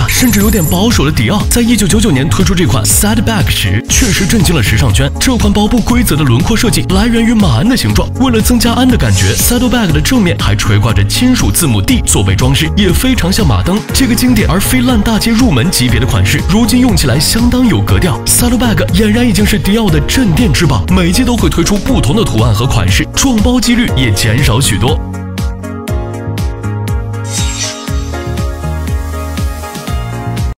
甚至有点保守的迪奥，在1999年推出这款 Saddlebag 时，确实震惊了时尚圈。这款包不规则的轮廓设计来源于马鞍的形状，为了增加鞍的感觉 ，Saddlebag 的正面还垂挂着金属字母 D 作为装饰，也非常像马灯。这个经典而非烂大街入门级别的款式，如今用起来相当有格调。Saddlebag 俨然已经是迪奥的镇店之宝，每季都会推出不同的图案和款式，撞包几率也减少许多。